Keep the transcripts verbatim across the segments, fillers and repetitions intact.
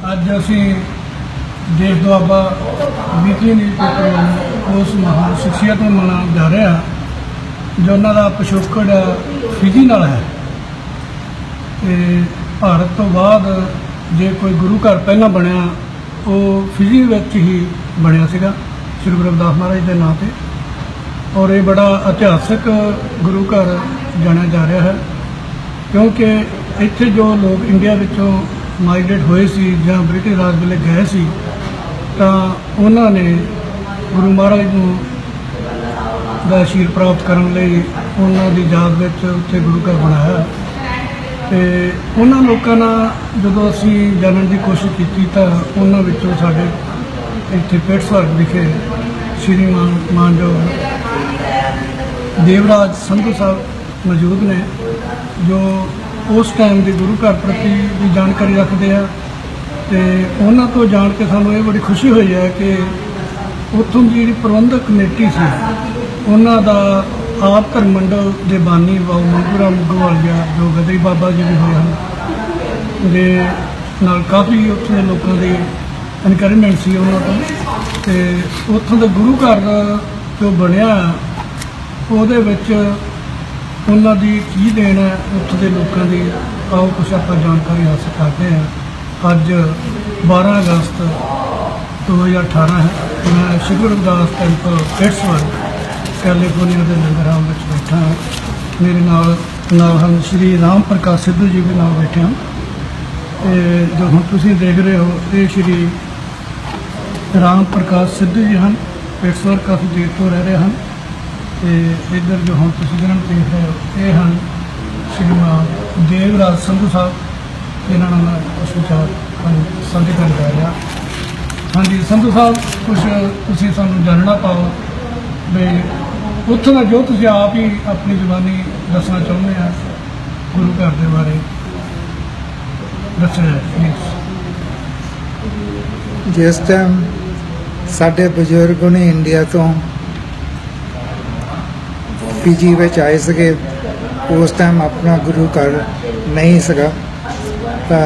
अज असी देश Doaba weekly newspaper वालों उस महान शख्सियत में मनाने जा रहे हैं जो उन्हों का पिछोकड़ फिजी नाल है। ते भारत तो बाद जे कोई गुरु घर पहला बनया वो फिजी विच ही बनया सीगा श्री गुरु रविदास महाराज के नाम से, और ये बड़ा इतिहासक गुरु घर जाना जा रहा है क्योंकि इत्थे जो लोग इंडिया विचों माइग्रेट होए सी जां ब्रिटिश राज वेले गए सी तां उन्हां ने गुरु महाराज नूं दा आशीर प्राप्त करने लई उन्हां दी याद विच उत्थे गुरु घर बनाया। ते उन्हां लोकां नाल जदों असीं जानन दी कोशिश कीती तां उन्हां विचों साडे इत्थे पिट्सबर्ग विखे श्रीमान मानयोग देवराज संधू साहब मौजूद ने जो उस टाइम के गुरु घर प्रति भी जानकारी रखते हैं। तो उन्होंने तो जान के सानू ये बड़ी खुशी हुई है कि उत्थों की जी प्रबंधक कमेटी सी उन्हों का आप धर्म मंडल के बानी बाबू मंगूराम मुगवालिया जो गदई बाबा जी भी हुए हैं दे नाल काफ़ी उत्थों के लोगों की इनकरेजमेंट सी उन्होंने तो उत्थों के गुरु घर जो बनया ਉਹਦੇ ਵਿੱਚ ਉਹਨਾਂ ਦੀ ਕੀ ਦੇਣ ਹੈ ਉੱਥੋਂ ਦੇ ਲੋਕਾਂ ਦੀ, ਆਓ ਕੁਛ ਆਪਾਂ ਜਾਣਕਾਰੀ ਹਾਸਲ ਕਰਦੇ ਹਾਂ। ਅੱਜ बारह अगस्त दो हज़ार अठारह है। मैं Shri Guru Ravidas temple Pittsburgh California के लंगर हाल में बैठा हाँ। मेरे नाल नाल ਹਨ श्री राम प्रकाश सिद्धू जी भी नाल बैठे हैं। जो हम तुसीं देख रहे हो ये श्री राम प्रकाश सिद्धू जी हैं, पिट्सबर्ग काफ़ी देर तो रह रहे हैं। तो इधर जो हम तुम जन्म देख रहे हो ये हैं श्रीमान देवराज संधू साहब, इन्होंने मैं कुछ विचार साझे कर जा रहा। हाँ जी संधू साहब कुछ तुम सानू जानना पाओ भी उत्थों का जो तुम आप ही अपनी जुबानी दसना चाहते हैं गुरु घर के बारे दसना प्लीज। जिस टाइम साडे बजुर्ग ने इंडिया तो फिजी में आए सके उस टाइम अपना गुरु घर नहीं सका, तो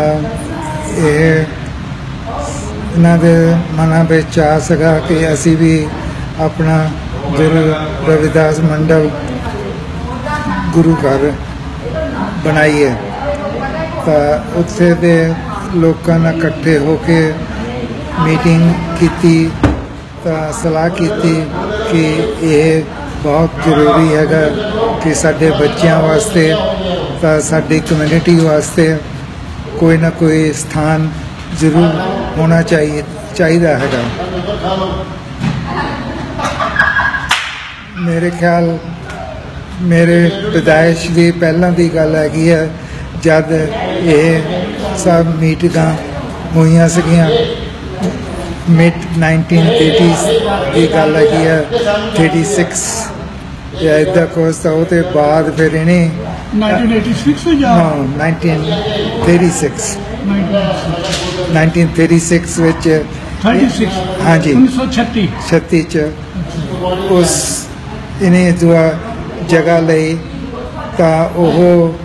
इन्हां दे मनां विच आ सका कि असी भी अपना गुरु रविदास मंडल गुरु घर बनाइए। तो उत्थे दे लोकां नाल इकट्ठे होके मीटिंग की, तो सलाह की कि यह बहुत जरूरी है कि साडे बच्चों वास्ते तो साडी कम्यूनिटी वास्ते कोई ना कोई स्थान जरूर होना चाहिए चाहिए है। मेरे ख्याल मेरे पैदाइश की पहलों की गल हैगी है जब ये सब मीटिंगां हुई सगियां मिड नाइनटीन एटीज़ की गल हैगी है थर्टी सिक्स या इदा कुछ। तो वो बाद फिर इन्हें nineteen eighty six nineteen thirty six nineteen thirty six विच हाँ जी छत्ती छत्ती च उस इन्हें दुआ जगह लई तो वह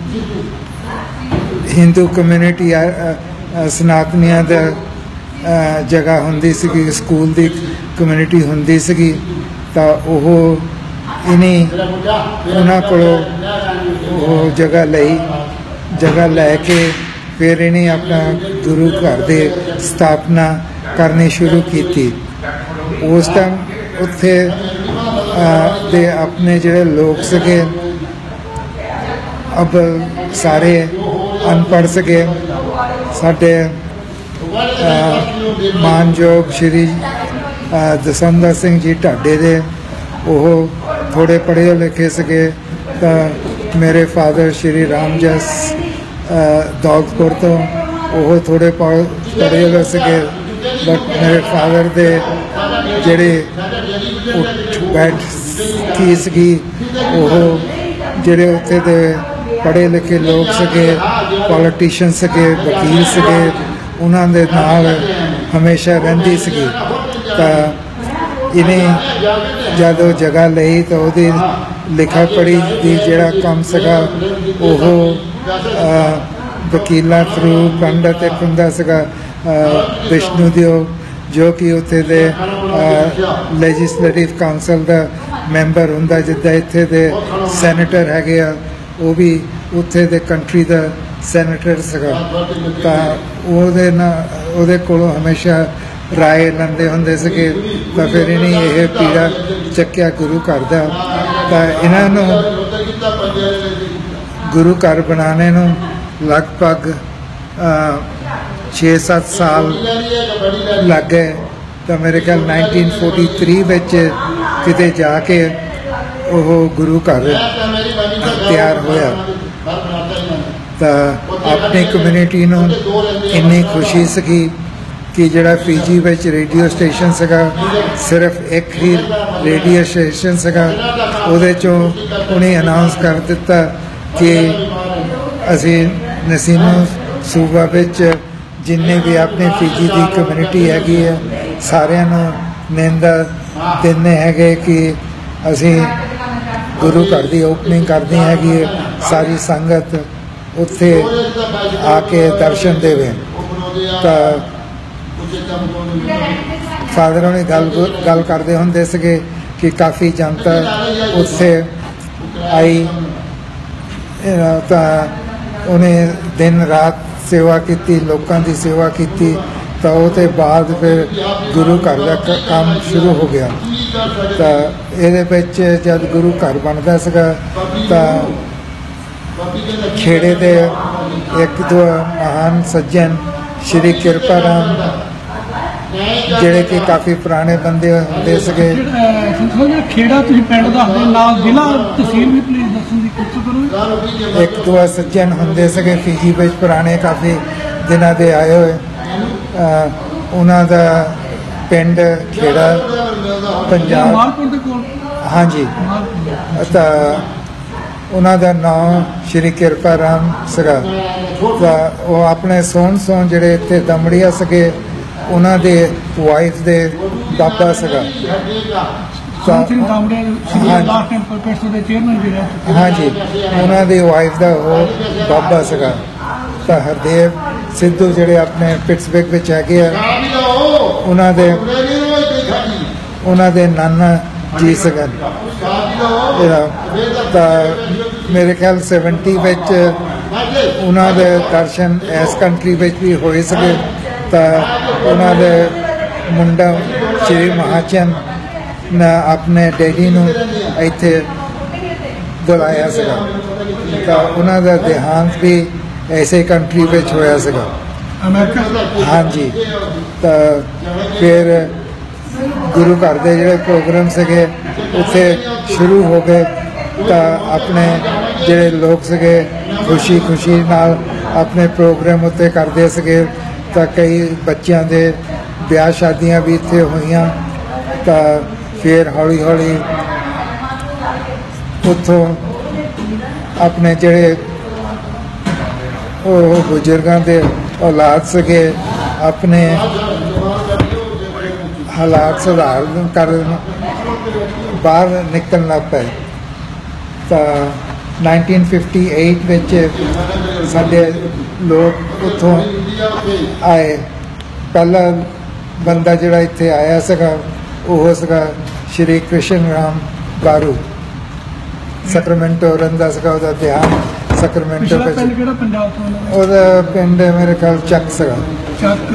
हिंदू कम्यूनिटी सनातनियां दा जगह होंदी सी, स्कूल की कम्यूनिटी होंदी सी। तो वह इन्हें उन्होंने को जगह लई जगह लैके फिर इन्हें अपना गुरु घर की स्थापना करनी शुरू की। उस टाइम उत्थे दे अपने जोड़े लोग सके अब सारे अनपढ़ सके। साडे मानयोग श्री दसंदा सिंह जी ढाडे दे वो थोड़े पढ़े लिखे सके। तो मेरे फादर श्री रामजस दौलतपुर तो वो थोड़े पढ़े लिखे सके, बट मेरे फादर दे जेड़े उठ बैठ की सगी वो जेड़े उत्थे दे पढ़े लिखे लोग सके, पॉलिटिशियन सके, वकील सके, उन्होंने दे नाल हमेशा रहिंदी सगी। तो इन्हें जब जगह लई तो वो लिखा पढ़ी की जोड़ा कम सका वो वकीलों थ्रू पंडित एक होंदा सगा ਵਿਸ਼ਨੂੰ ਦਿਓ ਜੋ ਕਿ ਉੱਥੇ ਦੇ ਲੈਜਿਸਲੇਟਿਵ ਕਾਉਂਸਲ ਦਾ ਮੈਂਬਰ ਹੁੰਦਾ, ਜਿੱਦਾਂ ਇੱਥੇ ਦੇ ਸੈਨੇਟਰ ਹੈਗੇ ਆ, ਉਹ ਵੀ ਉੱਥੇ ਦੇ ਕੰਟਰੀ ਦਾ ਸੈਨੇਟਰ ਸੀਗਾ। ਤਾਂ ਉਹਦੇ ਨਾਲ ਉਹਦੇ ਕੋਲੋਂ ਹਮੇਸ਼ਾ ਰਾਏ ਲੈਂਦੇ ਹੁੰਦੇ ਸੀਗੇ। ਤਾਂ ਫਿਰ ਇਹਨੇ ਇਹ ਪੀੜਾ ਚੱਕਿਆ ਗੁਰੂ ਘਰ ਦਾ। ਤਾਂ ਇਹਨਾਂ ਨੂੰ ਗੁਰੂ ਘਰ ਬਣਾਉਣੇ ਨੂੰ ਲਗਭਗ ਛੇ ਸੱਤ ਸਾਲ ਲੱਗ ਗਏ। ਤਾਂ ਮੇਰੇ ਖਿਆਲ ਨਾਈਨਟੀਨ ਫੋਰਟੀ ਥ੍ਰੀ ਵਿੱਚ ਕਿਤੇ ਜਾ ਕੇ ਉਹ ਗੁਰੂ ਘਰ ਤਿਆਰ ਹੋਇਆ। ਤਾਂ ਆਪਣੀ ਕਮਿਊਨਿਟੀ ਨੂੰ ਇੰਨੀ ਖੁਸ਼ੀ ਸੀਗੀ ਕਿ ਜਿਹੜਾ ਫੀਜੀ ਵਿੱਚ ਰੇਡੀਓ ਸਟੇਸ਼ਨ ਸੀਗਾ, ਸਿਰਫ ਇੱਕ ਹੀ ਰੇਡੀਓ ਸਟੇਸ਼ਨ ਸੀਗਾ, ਉਹਦੇ 'ਚੋਂ ਉਹਨੇ ਅਨਾਉਂਸ ਕਰ ਦਿੱਤਾ ਕਿ ਅਸੀਂ ਨਸੀਨੋ ਸੂਬਾ ਵਿੱਚ ਜਿੰਨੇ ਵੀ ਆਪਣੇ ਫੀਜੀ ਦੀ ਕਮਿਊਨਿਟੀ ਹੈਗੀ ਹੈ ਸਾਰਿਆਂ ਨੂੰ ਨਿੰਦਾ ਦਿੰਦੇ ਹੈਗੇ ਕਿ ਅਸੀਂ ਗੁਰੂ ਘਰ ਦੀ ਓਪਨਿੰਗ ਕਰਨੀ ਹੈਗੀ ਹੈ, ਸਾਰੀ ਸੰਗਤ ਉੱਥੇ ਆ ਕੇ ਦਰਸ਼ਨ ਦੇਵੇ। ਤਾਂ ਫਾਦਰ ਉਹਨੇ ਗੱਲ ਗੱਲ ਕਰਦੇ ਹੁੰਦੇ ਸੀਗੇ ਕਿ ਕਾਫੀ ਜਨਤਾ ਉੱਥੇ ਆਈ। ਤਾਂ ਉਹਨੇ ਦਿਨ ਰਾਤ ਸੇਵਾ ਕੀਤੀ, ਲੋਕਾਂ ਦੀ ਸੇਵਾ ਕੀਤੀ। ਤਾਂ ਉਹ ਤੋਂ ਬਾਅਦ ਫਿਰ ਗੁਰੂ ਘਰ ਦਾ ਕੰਮ ਸ਼ੁਰੂ ਹੋ ਗਿਆ। ਤਾਂ ਇਹਦੇ ਵਿੱਚ ਜਦ ਗੁਰੂ ਘਰ ਬਣਦਾ ਸੀਗਾ ਤਾਂ ਖੇੜੇ ਦੇ ਇੱਕ ਦੋ ਮਹਾਨ ਸੱਜਣ ਸ਼੍ਰੀ ਕਿਰਪਾ ਰਾਮ, ਜਿਹੜੇ ਕਿ ਕਾਫੀ ਪੁਰਾਣੇ ਬੰਦੇ ਹੁੰਦੇ ਸੀਗੇ। ਜਿਹੜਾ ਖੇੜਾ ਤੁਸੀਂ ਪਿੰਡ ਦੱਸਦੇ ਨਾਲ ਜ਼ਿਲ੍ਹਾ ਤਹਿਸੀਲ ਵੀ ਪਲੀਜ਼ ਦੱਸਣ ਦੀ ਕੋਸ਼ਿਸ਼ ਕਰੋ। ਇੱਕ ਦੋ ਸੱਜਣ ਹੁੰਦੇ ਸੀਗੇ ਫੀਜੀ ਵਿੱਚ ਪੁਰਾਣੇ, ਕਾਫੀ ਦਿਨਾਂ ਦੇ ਆਏ ਹੋਏ। ਉਹਨਾਂ ਦਾ ਪਿੰਡ ਖੇੜਾ ਪੰਜਾਬ, ਮਾਲਪੁਰ ਦੇ ਕੋਲ। ਹਾਂਜੀ। ਤਾਂ ਉਹਨਾਂ ਦਾ ਨਾਮ ਸ਼੍ਰੀ ਕਿਰਪਾ ਰਾਮ ਸੀਗਾ। ਤਾਂ ਉਹ ਆਪਣੇ ਸੋਹਣ ਸੋਹਣ ਜਿਹੜੇ ਇੱਥੇ ਦਮੜੀਆ ਸੀਗੇ, ਉਹਨਾਂ ਦੇ ਵਾਈਫ ਦੇ ਬਾਬਾ ਸੀਗਾ। ਹਾਂਜੀ, ਉਹਨਾਂ ਦੀ ਵਾਈਫ ਦਾ ਉਹ ਬਾਬਾ ਸੀਗਾ। ਤਾਂ ਹਰਦੇਵ ਸਿੱਧੂ ਜਿਹੜੇ ਆਪਣੇ ਪਿਟਸਬਰਗ ਵਿੱਚ ਹੈਗੇ ਆ, ਉਹਨਾਂ ਦੇ ਉਹਨਾਂ ਦੇ ਨਾਨਾ ਜੀ ਸੀਗਾ। ਤਾਂ ਮੇਰੇ ਖਿਆਲ ਸੈਵਨਟੀ ਵਿੱਚ ਉਹਨਾਂ ਦੇ ਦਰਸ਼ਨ ਇਸ ਕੰਟਰੀ ਵਿੱਚ ਵੀ ਹੋਏ ਸੀਗੇ। ਤਾਂ ਉਹਨਾਂ ਦੇ ਮੁੰਡਾ ਸ਼੍ਰੀ ਮਹਾਚੰਦ ਨੇ ਆਪਣੇ ਡੈਡੀ ਨੂੰ ਇੱਥੇ ਬੁਲਾਇਆ ਸੀਗਾ। ਤਾਂ ਉਹਨਾਂ ਦਾ ਦੇਹਾਂਤ ਵੀ ਐਸੇ ਕੰਟਰੀ ਵਿੱਚ ਹੋਇਆ ਸੀਗਾ, ਅਮਰੀਕਾ। ਹਾਂਜੀ। ਤਾਂ ਫਿਰ ਗੁਰੂ ਘਰ ਦੇ ਜਿਹੜੇ ਪ੍ਰੋਗਰਾਮ ਸੀਗੇ ਉੱਥੇ ਸ਼ੁਰੂ ਹੋ ਗਏ। ਤਾਂ ਆਪਣੇ ਜਿਹੜੇ ਲੋਕ ਸੀਗੇ ਖੁਸ਼ੀ ਖੁਸ਼ੀ ਨਾਲ ਆਪਣੇ ਪ੍ਰੋਗਰਾਮ ਉੱਤੇ ਕਰਦੇ ਸੀਗੇ। ਤਾਂ ਕਈ ਬੱਚਿਆਂ ਦੇ ਵਿਆਹ ਸ਼ਾਦੀਆਂ ਵੀ ਇੱਥੇ ਹੋਈਆਂ। ਤਾਂ ਫਿਰ ਹੌਲੀ ਹੌਲੀ ਉੱਥੋਂ ਆਪਣੇ ਜਿਹੜੇ ਉਹ ਬਜ਼ੁਰਗਾਂ ਦੇ ਔਲਾਦ ਸੀਗੇ ਆਪਣੇ ਹਾਲਾਤ ਸੁਧਾਰ ਕਰਨ ਬਾਹਰ ਨਿਕਲਣ ਲੱਗ ਪਏ। ਤਾਂ ਨਾਈਨਟੀਨ ਫਿਫਟੀ ਏਟ ਵਿੱਚ ਸਾਡੇ ਲੋਕ ਉੱਥੋਂ ਆਏ। ਪਹਿਲਾ ਬੰਦਾ ਜਿਹੜਾ ਇੱਥੇ ਆਇਆ ਸੀਗਾ ਉਹ ਸੀਗਾ ਸ਼੍ਰੀ ਕ੍ਰਿਸ਼ਨ ਰਾਮ ਬਾਰੂ, ਸੈਕਰਾਮੈਂਟੋ ਰਹਿੰਦਾ ਸੀਗਾ। ਉਹਦਾ ਧਿਆਨ ਸੈਕਰਾਮੈਂਟੋ ਵਿੱਚ। ਕਿਹੜਾ ਪੰਜਾਬ ਤੋਂ? ਉਹਦਾ ਪਿੰਡ ਮੇਰੇ ਖਿਆਲ ਚੱਕ ਸੀਗਾ। ਚੱਕ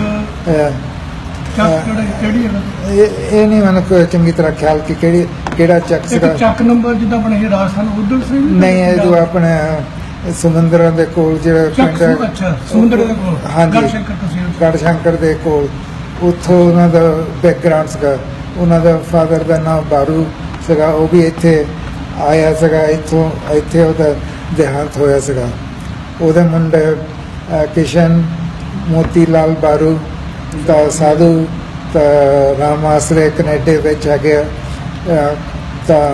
ਕਿਹੜੀ ਹੈ? ਇਹ ਇਹ ਨਹੀਂ ਮੈਨੂੰ ਕੋਈ ਚੰਗੀ ਤਰ੍ਹਾਂ ਖਿਆਲ ਕਿ ਕਿਹੜੀ ਕਿਹੜਾ ਚੱਕ ਸੀਗਾ। ਚੱਕ ਨੰਬਰ ਜਿੱਦਾਂ ਬਣੇ ਸੀ ਰਾਜਸਥਾਨ ਉਧਰ ਸੀ? ਨਹੀਂ, ਇਹ ਜੋ ਆਪਣੇ ਸਮੁੰਦਰਾਂ ਦੇ ਕੋਲ ਜਿਹੜਾ ਪਿੰਡ ਹੈ। ਅੱਛਾ, ਸਮੁੰਦਰ ਦੇ ਕੋਲ। ਹਾਂਜੀ, ਗੜਸ਼ੰਕਰ ਦੇ ਕੋਲ। ਉੱਥੋਂ ਉਹਨਾਂ ਦਾ ਬੈਕਗ੍ਰਾਉਂਡ ਸੀਗਾ। ਉਹਨਾਂ ਦਾ ਫਾਦਰ ਦਾ ਨਾਮ ਬਾਰੂ ਸੀਗਾ, ਉਹ ਵੀ ਇੱਥੇ ਆਇਆ ਸੀਗਾ। ਇੱਥੋਂ ਇੱਥੇ ਉਹਦਾ ਦੇਹਾਂਤ ਹੋਇਆ ਸੀਗਾ। ਉਹਦੇ ਮੁੰਡੇ ਕਿਸ਼ਨ ਮੋਤੀ ਲਾਲ ਬਾਰੂ ਤਾਂ ਸਾਧੂ ਤਾਂ ਰਾਮ ਆਸਰੇ ਕੈਨੇਡਾ ਵਿੱਚ ਹੈਗੇ ਆ। ਤਾਂ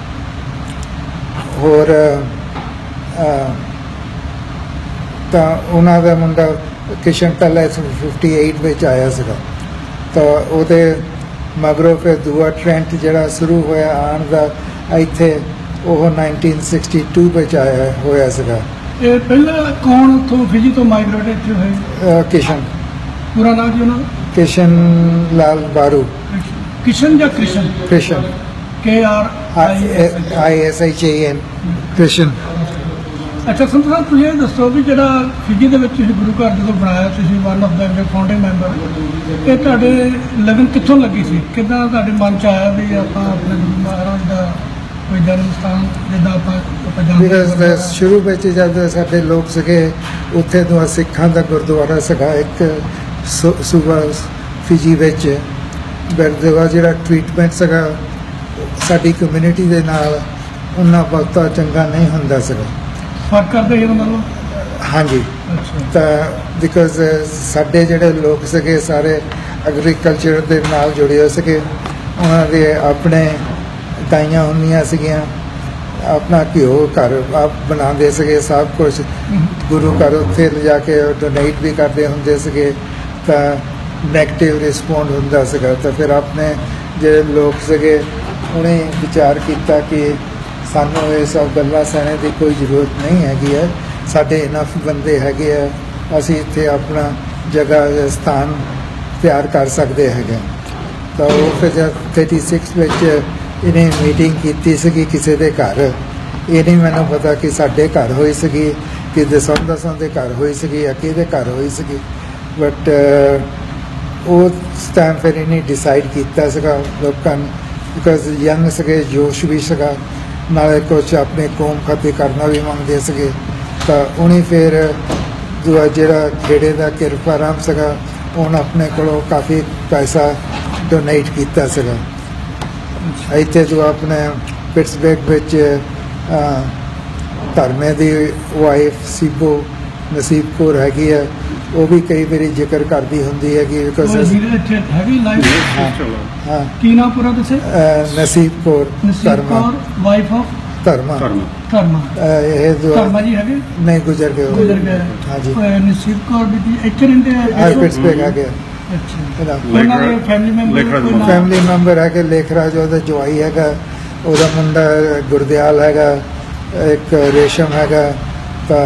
ਹੋਰ ਤਾਂ ਉਹਨਾਂ ਦਾ ਮੁੰਡਾ ਕਿਸ਼ਨ ਪਹਿਲਾਂ ਫਿਫਟੀ ਏਟ ਵਿੱਚ ਆਇਆ ਸੀਗਾ। ਤਾਂ ਉਹਦੇ ਮਗਰੋਂ ਫਿਰ ਦੂਆ ਟ੍ਰੈਂਡ ਜਿਹੜਾ ਸ਼ੁਰੂ ਹੋਇਆ ਆਉਣ ਦਾ ਇੱਥੇ, ਉਹ ਨਾਈਨਟੀਨ ਸਿਕਸਟੀ ਟੂ ਵਿੱਚ ਆਇਆ ਹੋਇਆ ਸੀਗਾ। ਇਹ ਪਹਿਲਾਂ ਕੌਣ ਉੱਥੋਂ ਫਿਜੀ ਤੋਂ ਮਾਈਗ੍ਰੇਟ ਇੱਥੇ ਹੋਏ? ਕਿਸ਼ਨ ਪੂਰਾ ਨਾਮ ਜੀ ਉਹਨਾਂ ਦਾ? किशन लाल बारू ਕਿਸ਼ਨ ਜਾਂ Krishan? Krishna K R I S H A N Krishna. ਅੱਛਾ ਸੰਤ ਸਾਹਿਬ ਤੁਸੀਂ ਇਹ ਦੱਸੋ ਵੀ ਜਿਹੜਾ ਫਿਜੀ ਦੇ ਵਿੱਚ ਤੁਸੀਂ ਗੁਰੂ ਘਰ ਜਦੋਂ ਬਣਾਇਆ, ਤੁਸੀਂ one of the founding member, ਇਹ ਤੁਹਾਡੇ ਲਗਨ ਕਿੱਥੋਂ ਲੱਗੀ ਸੀ? ਕਿੱਦਾਂ ਤੁਹਾਡੇ ਮਨ 'ਚ ਆਇਆ ਵੀ ਆਪਾਂ ਆਪਣੇ ਗੁਰੂ ਮਹਾਰਾਜ ਦਾ ਕੋਈ ਜਨਮ ਸਥਾਨ ਜਿੱਦਾਂ ਆਪਾਂ ਆਪਾਂ ਜਾਣਦੇ ਬਿਕਾਜ਼ ਹਾਂ ਸ਼ੁਰੂ ਵਿੱਚ ਜਦ ਸਾਡੇ ਲੋਕ ਸੀਗੇ ਉੱਥੇ ਤੋਂ ਸਿੱਖਾਂ ਦਾ ਗੁਰਦੁਆਰਾ ਸੀਗਾ ਇੱਕ ਸੂ- ਸੂਬਾ ਫਿਜੀ ਵਿੱਚ, ਗੁਰਦੁਆਰਾ ਜਿਹੜਾ ਟ੍ਰੀਟਮੈਂਟ ਸੀਗਾ ਸਾਡੀ ਕਮਿਊਨਿਟੀ ਦੇ ਨਾਲ ਉਹਨਾਂ ਬਹੁਤਾ ਚੰਗਾ ਨਹੀਂ ਹੁੰਦਾ ਸੀਗਾ। ਫਰਕ ਕਰਦੇ ਸੀ ਉਹਨਾਂ ਨੂੰ? ਹਾਂਜੀ, ਅੱਛਾ ਤਾਂ ਬਿਕਾਜ਼ ਸਾਡੇ ਜਿਹੜੇ ਲੋਕ ਸੀਗੇ ਸਾਰੇ ਐਗਰੀਕਲਚਰ ਦੇ ਨਾਲ ਜੁੜੇ ਹੋਏ ਸੀਗੇ, ਉਹਨਾਂ ਦੇ ਆਪਣੇ ਗਾਈਆਂ ਹੁੰਦੀਆਂ ਸੀਗੀਆਂ, ਆਪਣਾ ਘਿਓ ਘਰ ਆਪ ਬਣਾਉਂਦੇ ਸੀਗੇ, ਸਭ ਕੁਝ ਗੁਰੂ ਘਰ ਉੱਥੇ ਲਿਜਾ ਕੇ ਡੋਨੇਟ ਵੀ ਕਰਦੇ ਹੁੰਦੇ ਸੀਗੇ, ਤਾਂ ਨੈਗੇਟਿਵ ਰਿਸਪੌਂਡ ਹੁੰਦਾ ਸੀਗਾ। ਤਾਂ ਫਿਰ ਆਪਣੇ ਜਿਹੜੇ ਲੋਕ ਸੀਗੇ ਉਹਨੇ ਵਿਚਾਰ ਕੀਤਾ ਕਿ ਸਾਨੂੰ ਇਹ ਸਭ ਗੱਲਾਂ ਸਹਿਣੇ ਦੀ ਕੋਈ ਜ਼ਰੂਰਤ ਨਹੀਂ ਹੈਗੀ ਹੈ, ਸਾਡੇ ਇਨਫ ਬੰਦੇ ਹੈਗੇ ਆ, ਅਸੀਂ ਇੱਥੇ ਆਪਣਾ ਜਗ੍ਹਾ ਸਥਾਨ ਤਿਆਰ ਕਰ ਸਕਦੇ ਹੈਗੇ। ਤਾਂ ਉਹ ਫਿਰ ਜਦ ਛੱਤੀ ਵਿੱਚ ਇਹਨੇ ਮੀਟਿੰਗ ਕੀਤੀ ਸੀਗੀ ਕਿਸੇ ਦੇ ਘਰ, ਇਹ ਨਹੀਂ ਮੈਨੂੰ ਪਤਾ ਕਿ ਸਾਡੇ ਘਰ ਹੋਈ ਸੀਗੀ ਕਿ ਦਸਮ ਦਸਾਂ ਦੇ ਘਰ ਹੋਈ ਸੀਗੀ ਜਾਂ ਕਿਹਦੇ ਘਰ ਹੋਈ ਸੀਗੀ, ਬਟ ਉਸ ਟਾਈਮ ਫਿਰ ਇਹਨੇ ਡਿਸਾਈਡ ਕੀਤਾ ਸੀਗਾ ਲੋਕਾਂ ਨੂੰ, ਬਿਕਾਜ਼ ਯੰਗ ਸੀਗੇ, ਜੋਸ਼ ਵੀ ਸੀਗਾ, ਨਾਲੇ ਕੁਛ ਆਪਣੇ ਕੌਮ ਖਾਤੇ ਕਰਨਾ ਵੀ ਮੰਗਦੇ ਸੀਗੇ। ਤਾਂ ਉਹਨੇ ਫਿਰ ਦੂਆ ਜਿਹੜਾ ਖੇੜੇ ਦਾ ਕਿਰਪਾ ਰਾਮ ਸੀਗਾ ਉਹਨੇ ਆਪਣੇ ਕੋਲੋਂ ਕਾਫੀ ਪੈਸਾ ਡੋਨੇਟ ਕੀਤਾ ਸੀਗਾ। ਇੱਥੇ ਜੋ ਆਪਣੇ ਪਿਟਸਬਰਗ ਵਿੱਚ ਅਹ, ਧਰਮੇ ਦੀ ਵਾਈਫ ਸੀਬੋ ਨਸੀਬ ਕੌਰ ਹੈਗੀ ਹੈ, ਉਹ ਵੀ ਕਈ ਵਾਰੀ ਜ਼ਿਕਰ ਕਰਦੀ ਹੁੰਦੀ ਹੈਗੀ ਬਿਕਾਜ਼ ਹੈਗੀ ਲਾਈਫ। ਹਾਂ ਕੀ ਨਾਮ ਪੂਰਾ ਦੱਸੇ? ਅਹ, ਨਸੀਬ ਕੌਰ ਨਸੀਬ ਧਰਮਾ ਕੌਰ ਵਾਈਫ ਆਫ ਧਰਮਾ ਧਰਮਾ ਅਹ, ਇਹ ਜੋ ਧਰਮਾ ਜੀ ਹੈਗੇ ਨਹੀਂ ਗੁਜ਼ਰ ਗਏ ਉਹ। ਗੁਜ਼ਰ ਗਏ। ਹਾਂਜੀ ਅਹ ਨਸੀਬ ਕੌਰ ਵੀ ਜੀ ਇੱਥੇ ਰਹਿੰਦੇ ਆ? ਹਾਂ ਪਿਟਸਬਰਗ ਹੈਗੇ ਅੱਛਾ, ਉਹਨਾਂ ਦੇ ਫੈਮਿਲੀ ਮੈਂਬਰ? ਫੈਮਿਲੀ ਮੈਂਬਰ ਹੈਗੇ ਲੇਖਰਾਜ ਉਹਦਾ ਜਵਾਈ ਹੈਗਾ, ਉਹਦਾ ਮੁੰਡਾ ਗੁਰਦਿਆਲ ਹੈਗਾ, ਇੱਕ ਰੇਸ਼ਮ ਹੈਗਾ, ਤਾਂ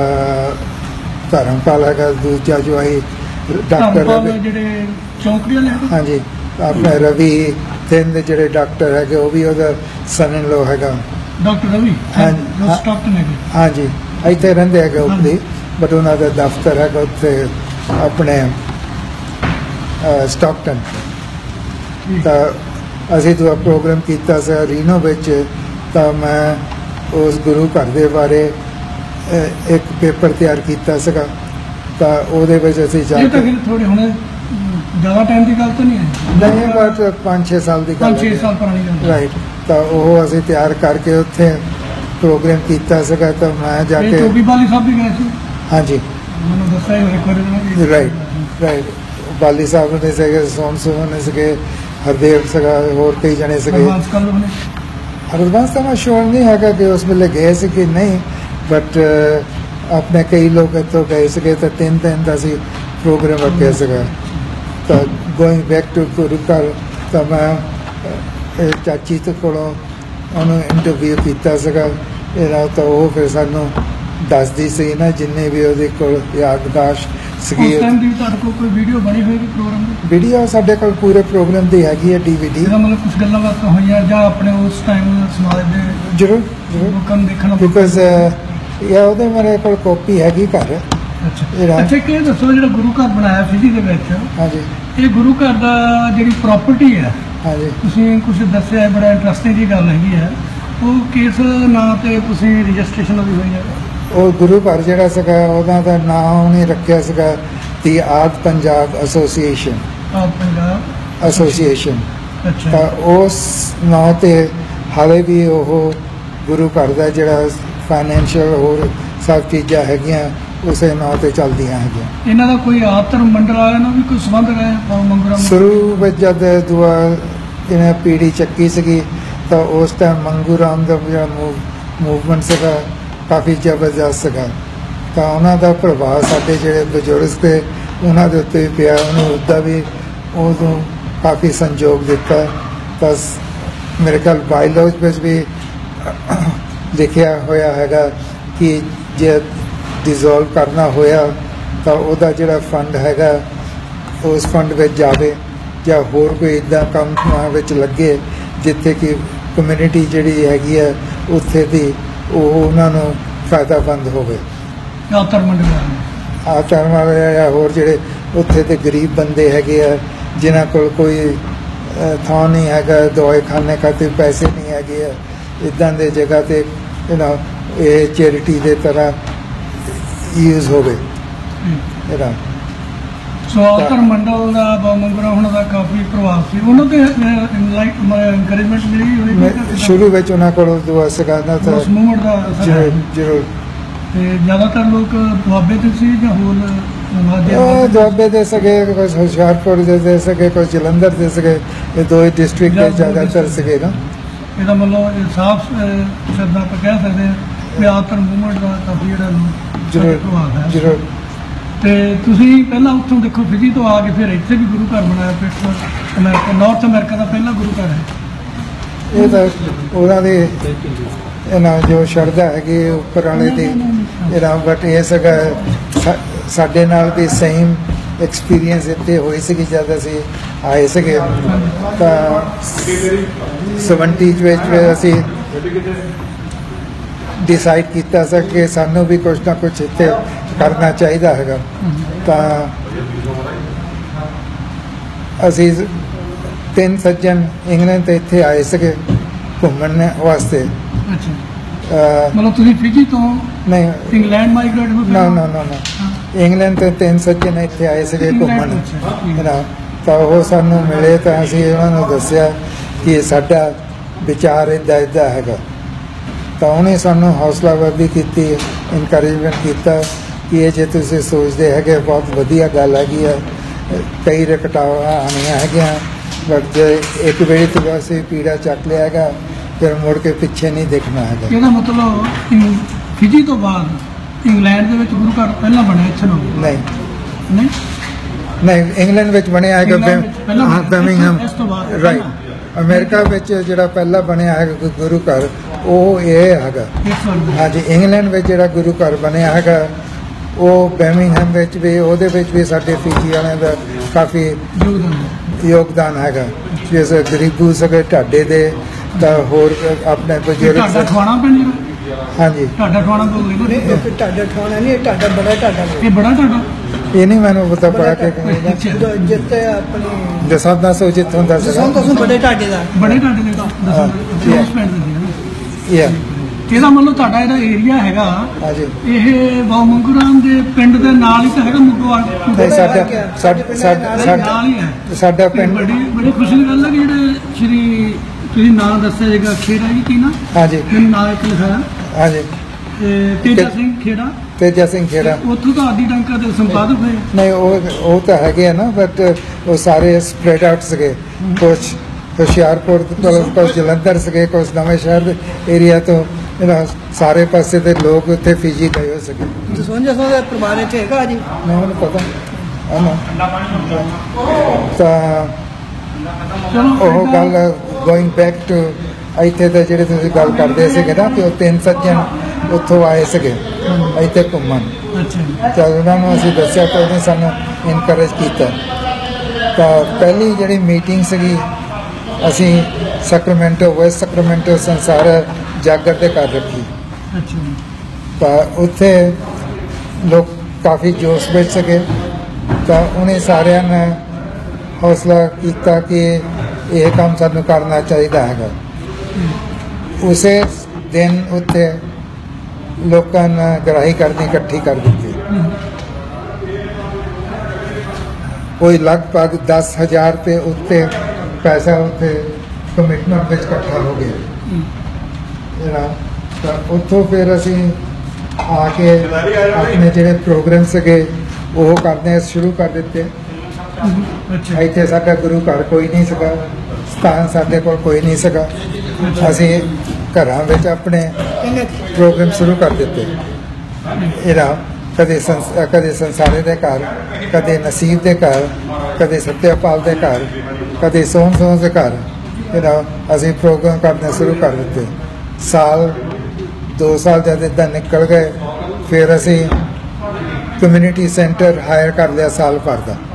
ਧਰਮਪਾਲ ਹੈਗਾ ਦੂਜਾ ਜਵਾਈ ਡਾਕਟਰ ਧਰਮਪਾਲ ਰਵੀ। ਜਿਹੜੇ ਚੌਂਕੜੀ ਵਾਲੇ ਹੈਗੇ? ਹਾਂਜੀ ਆਪਣੇ ਰਵੀ ਤਿੰਨ ਦੇ ਜਿਹੜੇ ਡਾਕਟਰ ਹੈਗੇ ਉਹ ਵੀ ਉਹਦਾ ਸਨ ਇਨ ਲੋ ਹੈਗਾ। ਡਾਕਟਰ ਰਵੀ ਹਾਂਜੀ, ਜੋ ਹਾਂ। ਸਟਾਕਟਨ ਹੈਗੇ? ਹਾਂਜੀ ਇੱਥੇ ਰਹਿੰਦੇ ਹੈਗੇ ਉੱਥੇ, ਬਟ ਉਹਨਾਂ ਦਾ ਦਫ਼ਤਰ ਹੈਗਾ ਉੱਥੇ ਆਪਣੇ ਸਟਾਕਟਨ। ਤਾਂ ਅਸੀਂ ਤਾਂ ਪ੍ਰੋਗਰਾਮ ਕੀਤਾ ਸੀ ਰੀਨੋ ਵਿੱਚ, ਤਾਂ ਮੈਂ ਉਸ ਗੁਰੂ ਘਰ ਦੇ ਬਾਰੇ ਅਹ, ਇੱਕ ਪੇਪਰ ਤਿਆਰ ਕੀਤਾ ਸੀਗਾ, ਤਾਂ ਉਹਦੇ ਵਿੱਚ ਅਸੀਂ ਜਾ ਇਹ ਤਾਂ ਕੇ ਫਿਰ ਥੋੜੇ ਹੁਣ ਜ਼ਿਆਦਾ ਟਾਈਮ ਦੀ ਗੱਲ ਤਾਂ ਨਹੀਂ ਹੈ? ਨਹੀਂ ਬਟ ਪੰਜ ਛੇ ਸਾਲ ਦੀ ਗੱਲ ਪੰਜ ਛੇ ਸਾਲ ਪੁਰਾਣੀ ਗੱਲ ਹੈ। ਰਾਈਟ। ਤਾਂ ਉਹ ਅਸੀਂ ਤਿਆਰ ਕਰਕੇ ਉੱਥੇ ਪ੍ਰੋਗਰਾਮ ਕੀਤਾ ਸੀਗਾ, ਤਾਂ ਮੈਂ ਜਾ ਇਹ ਕੇ ਚੋਗੀ ਬਾਲੀ ਸਾਹਿਬ ਵੀ ਗਏ ਸੀ? ਹਾਂਜੀ ਮੈਨੂੰ ਦੱਸਿਆ ਹੀ ਇੱਕ ਵਾਰੀ। ਰਾਈਟ ਰਾਈਟ ਬਾਲੀ ਸਾਹਿਬ ਨੇ ਸੀਗੇ, ਸੋਨ ਸੁਮਨ ਨੇ ਸੀਗੇ, ਹਰਦੇਵ ਸੀਗਾ, ਹੋਰ ਕਈ ਜਣੇ ਸੀਗੇ। ਐਡਵਾਂਸ ਕਰ ਲਓ ਨੇ। ਐਡਵਾਂਸ ਤਾਂ ਮੈਂ ਸ਼ੋਰ ਨਹੀਂ ਹੈਗਾ ਕਿ ਉਸ ਵੇਲੇ ਗਏ ਸੀ ਕਿ ਨਹੀਂ, ਬਟ ਆਪਣੇ ਕਈ ਲੋਕ ਇੱਥੋਂ ਗਏ ਸੀਗੇ, ਤਾਂ ਤਿੰਨ ਦਿਨ ਦਾ ਸੀ ਪ੍ਰੋਗਰਾਮ ਰੱਖਿਆ ਸੀਗਾ। ਤਾਂ ਗੋਇੰਗ ਬੈਕ ਟੂ ਗੁਰੂ ਘਰ, ਤਾਂ ਮੈਂ ਅਹ, ਚਾਚੀ ਤੋਂ ਕੋਲੋਂ ਉਹਨੂੰ ਇੰਟਰਵਿਊ ਕੀਤਾ ਸੀਗਾ ਇਹਦਾ, ਤਾਂ ਉਹ ਫਿਰ ਸਾਨੂੰ ਦੱਸਦੀ ਸੀ ਨਾ ਜਿੰਨੇ ਵੀ ਉਹਦੇ ਕੋਲ ਯਾਦਦਾਸ਼ਤ ਸੀਗੀ। ਉਸ ਟਾਈਮ ਦੀ ਤੁਹਾਡੇ ਕੋਲ ਕੋਈ ਵੀਡੀਓ ਬਣੀ ਹੋਏਗੀ ਪ੍ਰੋਗਰਾਮ ਦੀ? ਵੀਡੀਓ ਸਾਡੇ ਕੋਲ ਪੂਰੇ ਪ੍ਰੋਗਰਾਮ ਦੀ ਹੈਗੀ ਹੈ ਡੀਵੀਡੀ। ਇਹਦਾ ਮਤਲਬ ਕੁਝ ਗੱਲਾਂ ਬਾਤਾਂ ਹੋਈਆਂ ਜਾਂ ਆਪਣੇ ਉਸ ਟਾਈਮ ਸਮਾਜ ਦੇ ਜ਼ਰੂਰ ਜ਼ਰੂਰ ਲੋਕਾਂ ਨੂੰ ਦੇਖਣਾ? ਬਿਕਾਜ਼ ਇਹ ਉਹਦੇ ਮੇਰੇ ਕੋਲ ਕਾਪੀ ਹੈਗੀ ਘਰ। ਅੱਛਾ ਇਹਦਾ- ਅੱਛਾ, ਕਿ ਇਹ ਦੱਸੋ ਜਿਹੜਾ ਗੁਰੂ ਘਰ ਬਣਾਇਆ ਫਿਜੀ ਦੇ ਵਿੱਚ, ਹਾਂਜੀ ਇਹ ਗੁਰੂ ਘਰ ਦਾ ਜਿਹੜੀ ਪ੍ਰਾਪਰਟੀ ਹੈ, ਹਾਂਜੀ ਤੁਸੀਂ ਕੁਝ ਦੱਸਿਆ ਹੈ, ਬੜਾ ਇੰਟਰਸਟਿੰਗ ਜੀ ਗੱਲ ਹੈਗੀ ਹੈ, ਉਹ ਕਿਸ ਨਾਂ ਤੇ ਤੁਸੀਂ ਰਜਿਸਟ੍ਰੇਸ਼ਨ ਹੋਈ ਹੋਈ ਹੈ? ਉਹ ਗੁਰੂ ਘਰ ਜਿਹੜਾ ਸੀਗਾ ਉਹਦਾ ਦਾ ਨਾਮ ਉਹਨੇ ਰੱਖਿਆ ਸੀਗਾ ਦੀ ਆਦ ਪੰਜਾਬ ਐਸੋਸੀਏਸ਼ਨ ਆਪ ਪੰਜਾਬ ਐਸੋਸੀਏਸ਼ਨ। ਅੱਛਾ ਤਾਂ ਉਸ ਨਾਂ ਤੇ ਹਾਲੇ ਵੀ ਉਹ ਗੁਰੂ ਘਰ ਦਾ ਜਿਹੜਾ ਫਾਈਨੈਂਸ਼ੀਅਲ ਹੋਰ ਸਭ ਚੀਜ਼ਾਂ ਹੈਗੀਆਂ ਉਸੇ ਨਾਂ ਤੇ ਚੱਲਦੀਆਂ ਹੈਗੀਆਂ। ਇਹਨਾਂ ਦਾ ਕੋਈ ਆਪ ਧਰਮ ਮੰਡਲ ਵਾਲਿਆਂ ਨਾਲ ਵੀ ਕੋਈ ਸੰਬੰਧ ਰਿਹਾ ਮੰਗੂਰਾ? ਸ਼ੁਰੂ ਵਿੱਚ ਜਦ ਦੁਆ ਇਹਨੇ ਪੀੜੀ ਚੱਕੀ ਸੀਗੀ, ਤਾਂ ਉਸ ਟਾਈਮ ਮੰਗੂ ਰਾਮ ਦਾ ਜਿਹੜਾ ਮੂਵਮੈਂਟ ਸੀਗਾ ਕਾਫੀ ਜ਼ਬਰਦਸਤ ਸੀਗਾ, ਤਾਂ ਉਹਨਾਂ ਦਾ ਪ੍ਰਭਾਵ ਸਾਡੇ ਜਿਹੜੇ ਬਜ਼ੁਰਗ ਤੇ ਉਹਨਾਂ ਦੇ ਉੱਤੇ ਵੀ ਪਿਆ, ਉਹਨੂੰ ਉੱਦਾਂ ਵੀ ਉਦੋਂ ਕਾਫੀ ਸੰਯੋਗ ਦਿੱਤਾ। ਤਾਂ ਸ- ਮੇਰੇ ਖਿਆਲ ਬਾਇਲੋਜ ਵਿੱਚ ਵੀ ਲਿਖਿਆ ਹੋਇਆ ਹੈਗਾ ਕਿ ਜੇ ਡਿਜ਼ੋਲਵ ਕਰਨਾ ਹੋਇਆ ਤਾਂ ਉਹਦਾ ਜਿਹੜਾ ਫੰਡ ਹੈਗਾ ਉਸ ਫੰਡ ਵਿੱਚ ਜਾਵੇ ਜਾਂ ਹੋਰ ਕੋਈ ਇੱਦਾਂ ਕੰਮ ਵਿੱਚ ਲੱਗੇ ਜਿੱਥੇ ਕਿ ਕਮਿਊਨਿਟੀ ਜਿਹੜੀ ਹੈਗੀ ਹੈ ਉੱਥੇ ਦੀ ਉਹ ਉਹਨਾਂ ਨੂੰ ਫਾਇਦਾਮੰਦ ਹੋਵੇ। ਯਾਤਰ ਮੰਡਲ ਆ ਧਰਮ ਵਾਲੇ ਜਾਂ ਹੋਰ ਜਿਹੜੇ ਉੱਥੇ ਦੇ ਗਰੀਬ ਬੰਦੇ ਹੈਗੇ ਆ ਜਿਨ੍ਹਾਂ ਕੋਲ ਕੋਈ ਅ, ਥਾਂ ਨਹੀਂ ਹੈਗਾ, ਦਵਾਈ ਖਾਣੇ ਖਾਤਰ ਪੈਸੇ ਨਹੀਂ ਹੈਗੇ ਆ, ਇੱਦਾਂ ਦੇ ਜਗ੍ਹਾ 'ਤੇ ਯੂ ਨੋ ਇਹ ਚੈਰਿਟੀ ਦੇ ਤਰ੍ਹਾਂ ਯੂਜ਼ ਹੋਵੇ ਯੂ ਨੋ। ਸੋ ਯਾਤਰ ਮੰਡਲ ਦਾ ਬਾਬਾ ਮੰਗੂਰਾਮ ਉਹਨਾਂ ਦਾ ਕਾਫੀ ਪ੍ਰਭਾਵ ਸੀ, ਉਹਨਾਂ ਤੇ ਇਨਕਰੇਜਮੈਂਟ ਮਿਲੀ ਹੋਣੀ ਮੈਂ ਸ਼ੁਰੂ ਵਿੱਚ ਉਹਨਾਂ ਕੋਲੋਂ ਦੁਆ ਸਿਖਾਉਂਦਾ ਤਾਂ ਉਸ ਮੂਵਮੈਂਟ ਦਾ ਅਸਰ ਜ਼ਰੂਰ ਹੈ। ਜ਼ਰੂਰ ਤੇ ਜ਼ਿਆਦਾਤਰ ਲੋਕ ਦੁਆਬੇ ਤੇ ਸੀ ਜਾਂ ਹੋਰ ਮਾਝੇ ਉਹ ਦੁਆਬੇ ਦੇ ਸਕੇ, ਕੁਝ ਹੁਸ਼ਿਆਰਪੁਰ ਦੇ ਦੇ ਸਕੇ, ਕੁਝ ਜਲੰਧਰ ਦੇ ਸਕੇ, ਇਹ ਦੋ ਹੀ ਡਿਸਟ੍ਰਿਕਟ ਦੇ ਜ਼ਿਆਦਾਤਰ ਸਕੇ ਨਾ। ਇਹਦਾ ਮਤਲਬ ਇਹ ਸਾਫ਼ ਸ਼ਬਦਾਂ ਆਪਾਂ ਕਹਿ ਸਕਦੇ ਹਾਂ ਵੀ ਯਾਤਰ ਮੂਵਮੈਂਟ ਦਾ ਕਾਫੀ ਜਿਹੜਾ ਜ਼ਰੂਰ ਪ੍ਰਭਾਵ ਹੈ। ਜ਼ਰੂਰ ਤੇ ਤੁਸੀਂ ਪਹਿਲਾਂ ਉੱਥੋਂ ਦੇਖੋ ਫਿਜੀ ਤੋਂ ਆ ਕੇ ਫਿਰ ਇੱਥੇ ਵੀ ਗੁਰੂ ਘਰ ਬਣਾਇਆ, ਫਿਰ ਅਮਰੀਕਾ ਨਾਰਥ ਅਮਰੀਕਾ ਦਾ ਪਹਿਲਾ ਗੁਰੂ ਘਰ ਹੈ। ਇਹ ਤਾਂ ਉਹਨਾਂ ਦੇ ਇਹਨਾਂ ਜੋ ਸ਼ਰਧਾ ਹੈਗੀ ਉੱਪਰ ਵਾਲੇ ਦੀ ਇਹਨਾਂ ਬਟ ਇਹ ਸਗਾ ਸਾ- ਸਾਡੇ ਨਾਲ ਵੀ ਸੇਮ ਐਕਸਪੀਰੀਅੰਸ ਇੱਥੇ ਹੋਈ ਸੀਗੀ ਜਦ ਅਸੀਂ ਆਏ ਸੀਗੇ ਤਾਂ ਸੈਵਨਟੀ ਵਿੱਚ ਫਿਰ ਅਸੀਂ ਡਿਸਾਈਡ ਕੀਤਾ ਸੀ ਕਿ ਸਾਨੂੰ ਵੀ ਕੁਝ ਨਾ ਕੁਝ ਇੱਥੇ ਕਰਨਾ ਚਾਹੀਦਾ ਹੈਗਾ। ਤਾਂ ਅਸੀਂ ਤਿੰਨ ਸੱਜਣ ਇੰਗਲੈਂਡ ਤੋਂ ਇੱਥੇ ਆਏ ਸੀਗੇ ਘੁੰਮਣ ਵਾਸਤੇ। ਅੱਛਾ, ਅਹ ਮਤਲਬ ਤੁਸੀਂ ਫਿਜੀ ਤੋਂ ਨਹੀਂ ਇੰਗਲੈਂਡ ਮਾਈਗ੍ਰੇਟ ਹੋ ਨਾ ਨਾ ਨਾ ਨਾ ਇੰਗਲੈਂਡ ਤੋਂ ਤਿੰਨ ਸੱਜਣ ਇੱਥੇ ਆਏ ਸੀਗੇ ਘੁੰਮਣ ਨਾ। ਤਾਂ ਉਹ ਸਾਨੂੰ ਮਿਲੇ ਤਾਂ ਅਸੀਂ ਉਹਨਾਂ ਨੂੰ ਦੱਸਿਆ ਕਿ ਸਾਡਾ ਵਿਚਾਰ ਇੱਦਾਂ ਇੱਦਾਂ ਹੈਗਾ। ਤਾਂ ਉਹਨੇ ਸਾਨੂੰ ਹੌਸਲਾ ਅਫਜ਼ਾਈ ਕੀਤੀ, ਇਨਕਰੇਜਮੈਂਟ ਕੀਤਾ ਕਿ ਇਹ ਜੇ ਤੁਸੀਂ ਸੋਚਦੇ ਹੈਗੇ ਬਹੁਤ ਵਧੀਆ ਗੱਲ ਹੈਗੀ ਹੈ, ਕਈ ਰਕਟਾਵਾਂ ਆਉਣੀਆਂ ਹੈਗੀਆਂ ਬਟ ਜੇ ਇੱਕ ਵਾਰੀ ਤੋਂ ਅਸੀਂ ਪੀੜਾ ਚੱਕ ਲਿਆ ਹੈਗਾ ਫਿਰ ਮੁੜ ਕੇ ਪਿੱਛੇ ਨਹੀਂ ਦੇਖਣਾ ਹੈਗਾ। ਇਹਦਾ ਮਤਲਬ ਇੰ- ਫਿਜੀ ਤੋਂ ਬਾਅਦ ਇੰਗਲੈਂਡ ਦੇ ਵਿੱਚ ਗੁਰੂ ਘਰ ਪਹਿਲਾਂ ਬਣਿਆ ਇੱਥੇ ਨੂੰ ਨਹੀਂ ਨਹੀਂ ਨਹੀਂ ਇੰਗਲੈਂਡ ਵਿੱਚ ਬਣਿਆ ਹੈਗਾ ਇੰਗਲੈਂਡ ਵਿੱਚ ਪਹਿਲਾਂ ਹਾਂ ਬਣਿਆ। ਬਰਮਿੰਘਮ ਇਸ ਤੋਂ ਬਾਅਦ ਰਾਈਟ। ਅਮਰੀਕਾ ਵਿੱਚ ਜਿਹੜਾ ਪਹਿਲਾ ਬਣਿਆ ਹੈਗਾ ਗੁ- ਗੁਰੂ ਘਰ ਉਹ ਇਹ ਹੈਗਾ। ਇਸ ਵਾਰ ਹਾਂਜੀ ਇੰਗਲੈਂਡ ਵਿੱਚ ਜਿਹੜਾ ਗੁਰੂ ਘਰ ਬਣਿਆ ਹੈਗਾ ਉਹ ਬਰਮਿੰਘਮ ਵਿੱਚ ਵੀ ਉਹਦੇ ਵਿੱਚ ਵੀ ਸਾਡੇ ਫੀਜੀ ਵਾਲਿਆਂ ਦਾ ਕਾਫੀ ਯੋਗਦਾਨ ਹੈ। ਯੋਗਦਾਨ ਹੈਗਾ। ਜਿਸ ਗਰੀਬੂ ਸਕੇ ਢਾਡੇ ਦੇ ਤਾਂ ਹੋਰ ਆਪਣੇ ਇਹ ਬਜ਼ੁਰਗ ਤੁਹਾਡਾ ਸ- ਠਵਾਣਾ ਪਿੰਡ ਜਿਹੜਾ ਹਾਂਜੀ ਤੁਹਾਡਾ ਠਵਾਣਾ ਬੋਲ ਰਹੇ ਇਹ ਇੱਕ ਤੁਹਾਡਾ ਠਾਣਾ ਨਹੀਂ, ਇਹ ਤੁਹਾਡਾ ਬੜਾ ਤੁਹਾਡਾ ਇਹ ਬੜਾ ਤੁਹਾਡਾ ਇਹ ਨਹੀਂ ਮੈਨੂੰ ਪਤਾ ਪੜਾ ਕਿ ਅੱਛਾ, ਜਿੱਤੇ ਆਪਣੀ ਦਸਾਂ ਦਾ ਸੋ ਜਿੱਥੋਂ ਦਾ ਸੀਗਾ ਦਸੋਂ ਦਸੋਂ ਬੜੇ ਤੁਹਾਡੇ ਦਾ ਬੜੇ ਤੁਹਾਡੇ ਦੇ ਦੱਸੋ ਹਾਂ। ਉਸ ਪਿੰਡ ਦੇ ਸੀ। ਇਹ ਇਹਦਾ ਮਤਲਬ ਤੁਹਾਡਾ ਜਿਹੜਾ ਏਰੀਆ ਹੈਗਾ ਹਾਂਜੀ ਇਹ ਬਾਬਾ ਮੰਗੂਰਾਮ ਦੇ ਪਿੰਡ ਦੇ ਨਾਲ ਹੀ ਤਾਂ ਹੈਗਾ ਮੁੱਗਵਾਲ ਨਹੀਂ ਸਾਡਾ ਸਾਡਾ ਸਾਡਾ ਨਾਲ ਹੀ ਹੈ। ਸਾਡਾ ਤੇ ਪਿੰਡ ਬੜੀ ਬੜੀ ਖੁਸ਼ੀ ਦੀ ਗੱਲ ਹੈ ਕਿ ਜਿਹੜੇ ਸ਼੍ਰੀ ਤੁਸੀਂ ਨਾਂ ਦੱਸਿਆ ਜੇਗਾ ਖੇੜਾ ਜੀ ਕੀ ਨਾ ਹਾਂਜੀ ਮੈਨੂੰ ਨਾਂ ਇੱਕ ਲਿਖਾਇਆ ਹਾਂਜੀ ਤੇ ਤੇਜਾ ਸਿੰਘ ਖੇੜਾ ਤੇਜਾ ਸਿੰਘ ਖੇੜਾ ਉੱਥੋਂ ਤਾਂ ਆਦੀ ਟੰਕਾ ਦੇ ਸੰਪਾਦਕ ਹੋਏ। ਨਹੀਂ ਉਹ ਉਹ ਤਾਂ ਹੈਗੇ ਆ ਨਾ ਬਟ ਉਹ ਸਾਰੇ ਸਪਰੈਡ ਆਊਟ ਸੀਗੇ ਕੁਛ ਹੁਸ਼ਿਆਰਪੁਰ ਤੋਂ ਕੁਛ ਜਲੰਧਰ ਸੀਗੇ ਕੁਛ ਨਵੇਂ ਸ਼ਹਿਰ ਦੇ ਏਰੀਆ ਤੋਂ ਇਹਨਾਂ ਸਾਰੇ ਪਾਸੇ ਦੇ ਲੋਕ ਉੱਥੇ ਫੀਜੀ ਗਏ ਹੋ ਸਕੇ। ਦਸੋਂ ਦਸੋਂ ਦਾ ਪਰਿਵਾਰ ਇੱਥੇ ਹੈਗਾ ਜੀ। ਨਹੀਂ ਮੈਨੂੰ ਪਤਾ ਹਾਂ ਤਾਂ ਚਲੋ ਉਹ ਗੱਲ ਗੋਇੰਗ ਬੈਕ ਟੂ ਇੱਥੇ ਤਾਂ ਜਿਹੜੇ ਤੁਸੀਂ ਗੱਲ ਕਰਦੇ ਸੀਗੇ ਨਾ ਕਿ ਉਹ ਤਿੰਨ ਸੱਜਣ ਉੱਥੋਂ ਆਏ ਸੀਗੇ ਇੱਥੇ ਘੁੰਮਣ। ਅੱਛਾ ਜੀ। ਤਾਂ ਉਹਨਾਂ ਨੂੰ ਅਸੀਂ ਦੱਸਿਆ ਕਿ ਉਹਨੇ ਸਾਨੂੰ ਇਨਕਰੇਜ ਕੀਤਾ। ਤਾਂ ਪਹਿਲੀ ਜਿਹੜੀ ਮੀਟਿੰਗ ਸੀਗੀ ਅਸੀਂ ਸੈਕਰਾਮੈਂਟੋ ਵੈਸਟ ਸੈਕਰਾਮੈਂਟੋ ਸੰਸਾਰ ਜਾਗਰ ਦੇ ਘਰ ਰੱਖੀ। ਅੱਛਾ ਜੀ। ਤਾਂ ਉੱਥੇ ਲੋਕ ਕਾਫੀ ਜੋਸ਼ ਵਿੱਚ ਸੀਗੇ। ਤਾਂ ਉਹਨੇ ਸਾਰਿਆਂ ਨੇ ਹੌਸਲਾ ਕੀਤਾ ਕਿ ਇਹ ਕੰਮ ਸਾਨੂੰ ਕਰਨਾ ਚਾਹੀਦਾ ਹੈਗਾ। ਉਸੇ ਦਿਨ ਉੱਥੇ ਲੋਕਾਂ ਨੇ ਗਰਾਹੀ ਕਰਨੀ ਇਕੱਠੀ ਕਰ ਦਿੱਤੀ। ਕੋਈ ਲਗਭਗ ਦਸ ਹਜ਼ਾਰ ਤੇ ਉੱਤੇ ਪੈਸਾ ਉੱਥੇ ਕਮਿਟਮੈਂਟ ਵਿੱਚ ਇਕੱਠਾ ਹੋ ਗਿਆ ਜਿਹੜਾ। ਤਾਂ ਉੱਥੋਂ ਫਿਰ ਅਸੀਂ ਆ ਕੇ ਆਪਣੇ ਜਿਹੜੇ ਪ੍ਰੋਗਰਾਮ ਸੀਗੇ ਉਹ ਕਰਨੇ ਸ਼ੁਰੂ ਕਰ ਦਿੱਤੇ। ਅੱਛਾ ਇੱਥੇ ਸਾਡਾ ਗੁਰੂ ਘਰ ਕੋਈ ਨਹੀਂ ਸੀਗਾ, ਸਥਾਨ ਸਾਡੇ ਕੋਲ ਕੋਈ ਨਹੀਂ ਸੀਗਾ। ਅਸੀਂ ਘਰਾਂ ਵਿੱਚ ਆਪਣੇ ਪ੍ਰੋਗਰਾਮ ਸ਼ੁਰੂ ਕਰ ਦਿੱਤੇ। ਇਹਦਾ ਕਦੇ ਸੰਸ ਕਦੇ ਸੰਸਾਰੇ ਦੇ ਘਰ, ਕਦੇ ਨਸੀਬ ਦੇ ਘਰ, ਕਦੇ ਸਤਿਆਪਾਲ ਦੇ ਘਰ, ਕਦੇ ਸੋਹਣ ਸੋਹਣ ਦੇ ਘਰ ਇਹਦਾ ਅਸੀਂ ਪ੍ਰੋਗਰਾਮ ਕਰਨੇ ਸ਼ੁਰੂ ਕਰ ਦਿੱਤੇ। ਸਾਲ ਦੋ ਸਾਲ ਜਦ ਇੱਦਾਂ ਨਿਕਲ ਗਏ ਫਿਰ ਅਸੀਂ ਕਮਿਊਨਿਟੀ ਸੈਂਟਰ ਹਾਇਰ ਕਰ ਲਿਆ ਸਾਲ ਭਰ ਦਾ।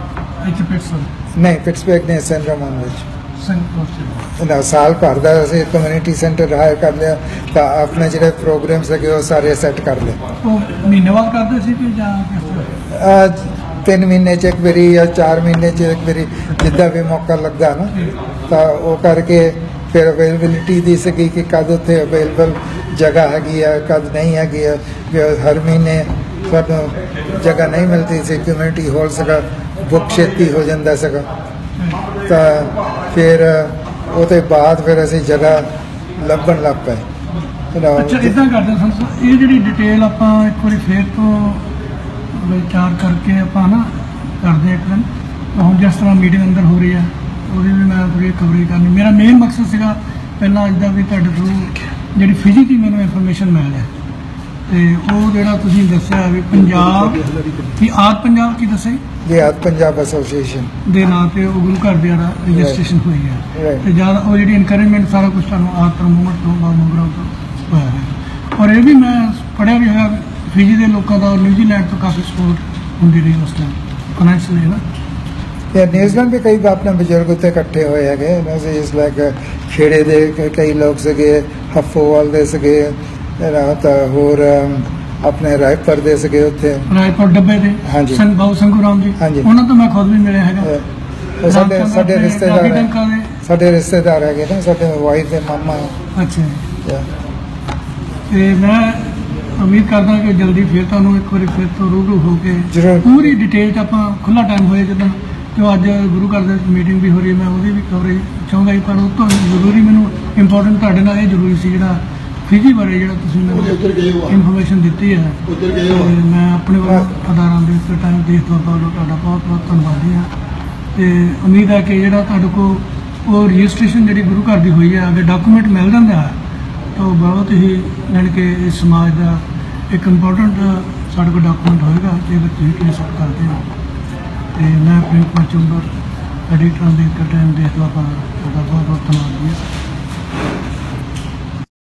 ਇੱਥੇ ਪਿਟਸਨ ਨਹੀਂ ਪਿਟਸਬਰਗ ਨੇ ਸੈਂਟ ਰਮਨ ਵਿੱਚ ਸੰਕੋਚ ਨਾ ਸਾਲ ਭਰ ਦਾ ਅਸੀਂ ਕਮਿਊਨਿਟੀ ਸੈਂਟਰ ਹਾਇਰ ਕਰ ਲਿਆ ਤਾਂ ਆਪਣੇ ਜਿਹੜੇ ਪ੍ਰੋਗਰਾਮ ਸੀਗੇ ਉਹ ਸਾਰੇ ਸੈੱਟ ਕਰ ਲਏ। ਉਹ ਮਹੀਨੇ ਬਾਅਦ ਕਰਦੇ ਸੀ ਕਿ ਜਾਂ ਕਿਸ ਤਰ੍ਹਾਂ? ਅਹ ਤਿੰਨ ਮਹੀਨੇ 'ਚ ਇੱਕ ਵਾਰੀ ਜਾਂ ਚਾਰ ਮਹੀਨੇ 'ਚ ਇੱਕ ਵਾਰੀ ਜਿੱਦਾਂ ਵੀ ਮੌਕਾ ਲੱਗਦਾ ਨਾ ਤਾਂ ਉਹ ਕਰਕੇ ਫਿਰ ਅਵੇਲੇਬਿਲਿਟੀ ਦੀ ਸੀਗੀ ਕਿ ਕਦ ਉੱਥੇ ਅਵੇਲੇਬਲ ਜਗ੍ਹਾ ਹੈਗੀ ਆ ਕਦ ਨਹੀਂ ਹੈਗੀ ਆ ਕਿ ਹਰ ਮਹੀਨੇ ਸਾਨੂੰ ਜਗ੍ਹਾ ਨਹੀਂ ਮਿਲਦੀ ਸੀ ਕਮਿਊਨਿਟੀ ਹਾਲ ਸੀਗਾ ਬੁੱਕ ਛੇਤੀ ਹੋ ਜਾਂਦਾ ਸੀਗਾ ਤਾਂ ਫਿਰ ਉਹਦੇ ਬਾਅਦ ਫਿਰ ਅਸੀਂ ਜਗ੍ਹਾ ਲੱਭਣ ਲੱਗ ਪਏ। ਅੱਛਾ ਇਦਾਂ ਕਰਦੇ ਸਨ ਇਹ ਜਿਹੜੀ ਡਿਟੇਲ ਆਪਾਂ ਇੱਕ ਵਾਰੀ ਫੇਰ ਤੋਂ ਵਿਚਾਰ ਕਰਕੇ ਆਪਾਂ ਨਾ ਕਰਦੇ ਇੱਕ ਦਿਨ ਹੁਣ ਜਿਸ ਤਰ੍ਹਾਂ ਮੀਟਿੰਗ ਅੰਦਰ ਹੋ ਰਹੀ ਆ ਉਹਦੀ ਵੀ ਮੈਂ ਥੋੜ੍ਹੀ ਖਬਰੀ ਕਰਨੀ। ਮੇਰਾ ਮੇਨ ਮਕਸਦ ਸੀਗਾ ਪਹਿਲਾਂ ਅੱਜ ਦਾ ਵੀ ਤੁਹਾਡੇ ਥਰੂ ਜਿਹੜੀ ਫਿਜ਼ੀ ਦੀ ਮੈਨੂੰ ਇਨਫੋਰਮੇਸ਼ਨ ਮਿਲ ਹੈ ਤੇ ਉਹ ਜਿਹੜਾ ਤੁਸੀਂ ਦੱਸਿਆ ਵੀ ਪੰਜਾਬ ਕੀ ਆਦ ਪੰਜਾਬ ਕੀ ਦੱਸਿਆ ਜੀ ਆਦ ਪੰਜਾਬ ਐਸੋਸੀਏਸ਼ਨ ਦੇ ਨਾਂ ਤੇ ਉਹ ਗੁਰੂ ਘਰ ਦੇ ਜਿਹੜਾ ਰਜਿਸਟ੍ਰੇਸ਼ਨ ਹੋਈ ਹੈ ਤੇ ਜਦ ਉਹ ਜਿਹੜੀ ਇਨਕਰੇਜਮੈਂਟ ਸਾਰਾ ਕੁਝ ਤੁਹਾਨੂੰ ਆਦ ਤੋਂ ਮੂਵਮੈਂਟ ਤੋਂ ਬਾਅਦ ਮੁਗਰਾ ਤੋਂ ਹੋਇਆ ਹੈ। ਔਰ ਇਹ ਵੀ ਮੈਂ ਪੜ੍ਹਿਆ ਵੀ ਹੋਇਆ ਫਿਜੀ ਦੇ ਲੋਕਾਂ ਦਾ ਨਿਊਜ਼ੀਲੈਂਡ ਤੋਂ ਕਾਫੀ ਸਪੋਰਟ ਹੁੰਦੀ ਰਹੀ ਉਸ ਟਾਈਮ ਫਾਈਨੈਂਸ਼ੀਅਲੀ ਨਾ या न्यूजीलैंड भी कई अपने बुजुर्ग उत्थे इकट्ठे होए है इस लाइक खेड़े दे कई लोग सके हफोवाल दे सके तो होर अपने रायपुर दे सके उत्थे ਰਾਏਪੁਰ ਡੱਬੇ ਦੇ हाँ जी ਸੰਗ ਬਾਬੂ ਸੰਗੂ ਰਾਮ ਜੀ हाँ जी ਉਹਨਾਂ ਤੋਂ ਮੈਂ ਖੁਦ ਵੀ ਮਿਲਿਆ ਹੈਗਾ ਉਹ ਸਾਡੇ ਸਾਡੇ ਰਿਸ਼ਤੇਦਾਰ ਸਾਡੇ ਰਿਸ਼ਤੇਦਾਰ ਹੈਗੇ ਨਾ ਸਾਡੇ ਵਾਈਫ ਦੇ ਮਾਮਾ ਅੱਛਾ Yeah. ਤੇ ਮੈਂ ਉਮੀਦ ਕਰਦਾ ਕਿ ਜਲਦੀ ਫਿਰ ਤੁਹਾਨੂੰ ਇੱਕ ਵਾਰੀ ਫਿਰ ਤੋਂ ਰੂਬਰੂ ਹੋ ਕੇ ਜ਼ਰੂਰ ਪੂਰੀ ਡਿਟੇਲ 'ਚ ਆਪਾਂ ਖੁੱਲਾ ਟਾਈਮ ਹੋਏ ਜਦੋਂ ਜੋ ਅੱਜ ਗੁਰੂ ਘਰ ਦੇ ਮੀਟਿੰਗ ਵੀ ਹੋ ਰਹੀ ਹੈ ਮੈਂ ਉਹਦੀ ਵੀ ਕਵਰੇਜ ਚਾਹੁੰਦਾ ਸੀ ਪਰ ਉਹ ਤੋਂ ਜ਼ਰੂਰੀ ਮੈਨੂੰ ਇੰਪੋਰਟੈਂਟ ਤੁਹਾਡੇ ਨਾਲ ਇਹ ਜ਼ਰੂਰੀ ਸੀ ਜਿਹੜਾ ਫਿਜੀ ਬਾਰੇ ਜਿਹੜਾ ਤੁਸੀਂ ਮੈਨੂੰ ਇਨਫੋਰਮੇਸ਼ਨ ਦਿੱਤੀ ਹੈ ਤੇ ਮੈਂ ਆਪਣੇ ਵੱਲੋਂ ਅਦਾਰਾਂ ਦੇ ਇਸ ਟਾਈਮ ਦੇਸ਼ ਬਾਬਾ ਵੱਲੋਂ ਤੁਹਾਡਾ ਬਹੁਤ ਬਹੁਤ ਧੰਨਵਾਦੀ ਹਾਂ ਤੇ ਉਮੀਦ ਹੈ ਕਿ ਜਿਹੜਾ ਤੁਹਾਡੇ ਕੋਲ ਉਹ ਰਜਿਸਟ੍ਰੇਸ਼ਨ ਜਿਹੜੀ ਗੁਰੂ ਘਰ ਦੀ ਹੋਈ ਹੈ ਅਗਰ ਡਾਕੂਮੈਂਟ ਮਿਲ ਜਾਂਦਾ ਹੈ ਤਾਂ ਉਹ ਬਹੁਤ ਹੀ ਜਾਣੀ ਕਿ ਇਸ ਸਮਾਜ ਦਾ ਇੱਕ ਇੰਪੋਰਟੈਂਟ ਸਾਡੇ ਕੋਲ ਡਾਕੂਮੈਂਟ ਹੋਏਗਾ ਜੇ ਤੁਸੀਂ ਟ੍ਰੇਸ ਆਊਟ ਕਰਦੇ ਹੋ ਤੇ ਮੈਂ ਆਪਣੇ ਪਹੁੰਚੂੰਗਾ ਐਡੀਟਰਾਂ ਦੇ ਇੱਕ ਟਾਈਮ ਦੇਖ ਲਾ ਪਾ ਉਹਦਾ ਬਹੁਤ ਬਹੁਤ ਧੰਨਵਾਦ ਜੀ।